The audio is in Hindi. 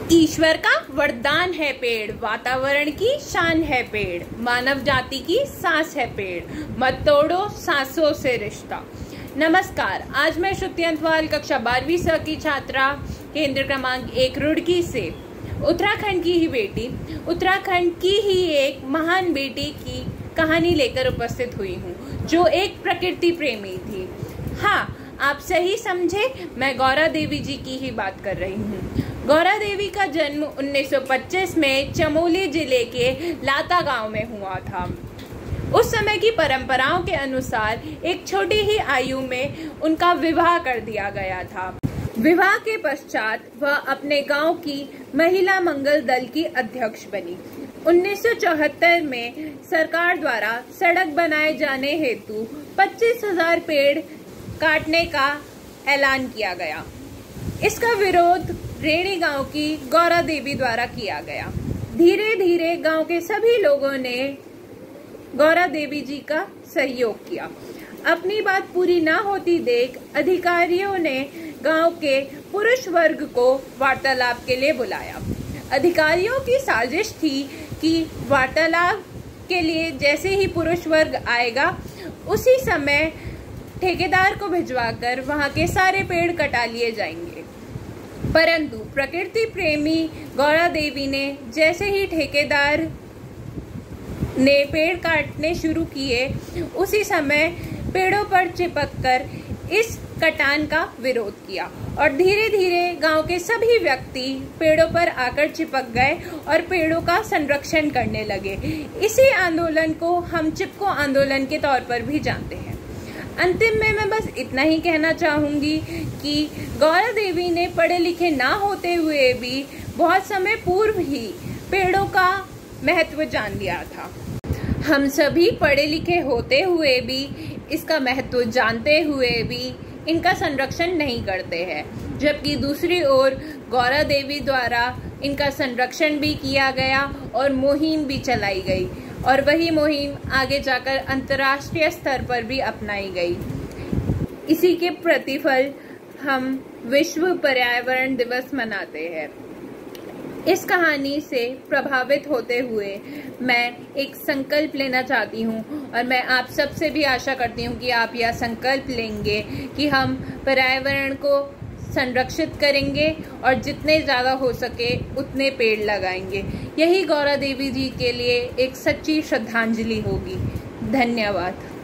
ईश्वर का वरदान है पेड़, वातावरण की शान है पेड़, मानव जाति की सांस है पेड़, मत तोड़ो सांसों से रिश्ता। नमस्कार, आज मैं श्रुति अंतवाल कक्षा 12वीं स की छात्रा केंद्र क्रमांक 1 रुड़की से उत्तराखंड की ही बेटी, उत्तराखंड की ही एक महान बेटी की कहानी लेकर उपस्थित हुई हूँ, जो एक प्रकृति प्रेमी थी। हाँ, आप सही समझे, मैं गौरा देवी जी की ही बात कर रही हूँ। गौरा देवी का जन्म 1925 में चमोली जिले के लाता गांव में हुआ था। उस समय की परंपराओं के अनुसार एक छोटी ही आयु में उनका विवाह कर दिया गया था। विवाह के पश्चात वह अपने गांव की महिला मंगल दल की अध्यक्ष बनी। 1974 में सरकार द्वारा सड़क बनाए जाने हेतु 25,000 पेड़ काटने का ऐलान किया गया। इसका विरोध रेणी गांव की गौरा देवी द्वारा किया गया। धीरे धीरे गांव के सभी लोगों ने गौरा देवी जी का सहयोग किया। अपनी बात पूरी ना होती देख अधिकारियों ने गांव के पुरुष वर्ग को वार्तालाप के लिए बुलाया। अधिकारियों की साजिश थी कि वार्तालाप के लिए जैसे ही पुरुष वर्ग आएगा, उसी समय ठेकेदार को भिजवाकर वहां के सारे पेड़ कटा लिए जाएंगे। परंतु प्रकृति प्रेमी गौरा देवी ने जैसे ही ठेकेदार ने पेड़ काटने शुरू किए, उसी समय पेड़ों पर चिपककर इस कटान का विरोध किया और धीरे धीरे गांव के सभी व्यक्ति पेड़ों पर आकर चिपक गए और पेड़ों का संरक्षण करने लगे। इसी आंदोलन को हम चिपको आंदोलन के तौर पर भी जानते हैं। अंतिम में मैं बस इतना ही कहना चाहूंगी कि गौरा देवी ने पढ़े लिखे ना होते हुए भी बहुत समय पूर्व ही पेड़ों का महत्व जान लिया था। हम सभी पढ़े लिखे होते हुए भी, इसका महत्व जानते हुए भी इनका संरक्षण नहीं करते हैं, जबकि दूसरी ओर गौरा देवी द्वारा इनका संरक्षण भी किया गया और मुहिम भी चलाई गई और वही मुहिम आगे जाकर अंतर्राष्ट्रीय स्तर पर भी अपनाई गई। इसी के प्रतिफल हम विश्व पर्यावरण दिवस मनाते हैं। इस कहानी से प्रभावित होते हुए मैं एक संकल्प लेना चाहती हूँ और मैं आप सबसे भी आशा करती हूँ कि आप यह संकल्प लेंगे कि हम पर्यावरण को संरक्षित करेंगे और जितने ज़्यादा हो सके उतने पेड़ लगाएंगे। यही गौरा देवी जी के लिए एक सच्ची श्रद्धांजलि होगी। धन्यवाद।